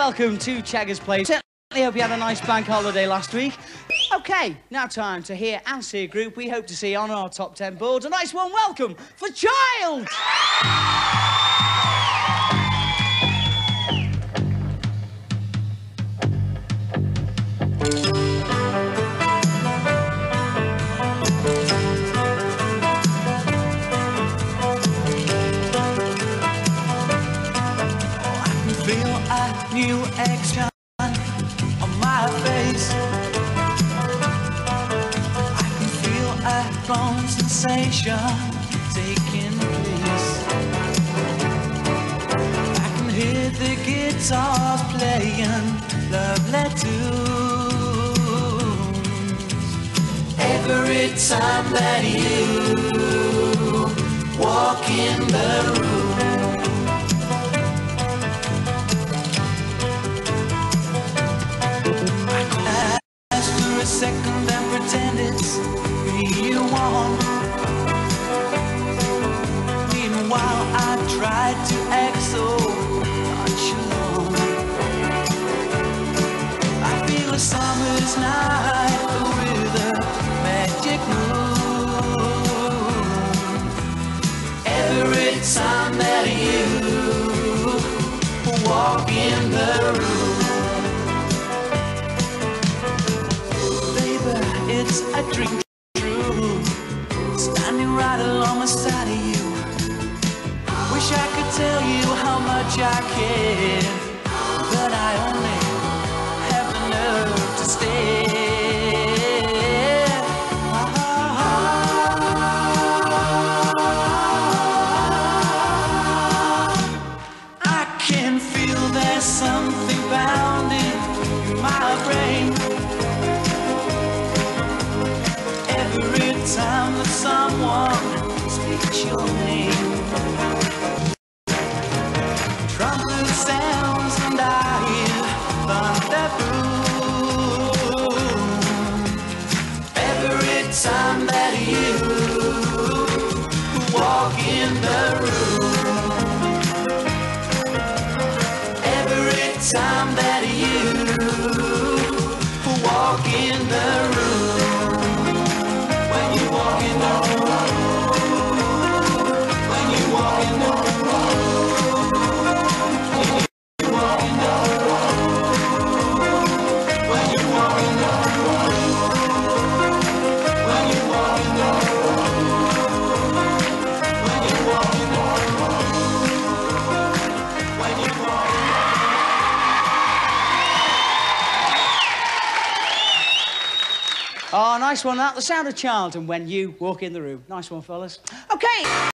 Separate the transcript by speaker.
Speaker 1: welcome to Cheggers Plays. Certainly hope you had a nice bank holiday last week. OK, now time to hear and see a group we hope to see on our top 10 boards. A nice warm welcome for Child! A new expression on my face. I can feel a strong sensation taking place. I can hear the guitars playing lovely tunes. Every time that you walk in the room, second and pretend it's real one. Meanwhile I try to act so nonchalant. I feel a summer's night with a magic moon. Every time that you walk in the room, it's a dream true, standing right along the side of you. Wish I could tell you how much I care, but I only have the nerve to stare. I can feel there's something pounding in my brain every time that someone speaks your name. Trumpet sounds and I hear thunder boom. Every time that you walk in the room, every time that you walk in the room. Oh, nice one, that. The sound of Child and When You Walk in the Room. Nice one, fellas. OK.